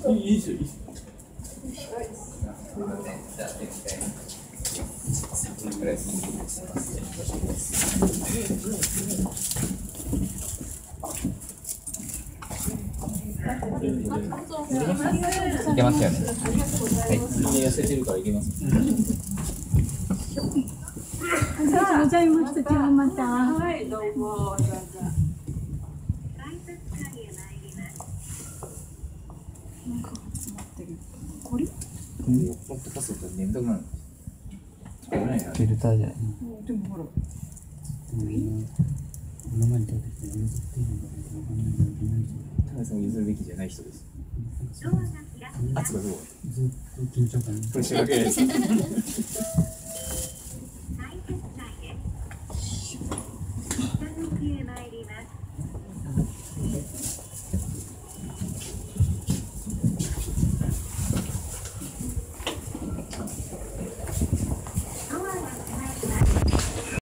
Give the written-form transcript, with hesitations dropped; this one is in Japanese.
いいですよ、いいですよ。 じゃあ、1回。3分ぐらいすみません。いけますよね。はい。 みんな痩せてるからいけます。 ありがとうございました。じゃあまた。 はい、どうも。 なんか詰まってる。これ？ ポッドキャストって面倒くなる。 フィルターじゃない。 でもほら。 今まで出てきて譲っているのかわかんないけど、 田辺さんを譲るべきじゃない人です。圧がどう？ ずっと緊張感。 これ仕掛けです。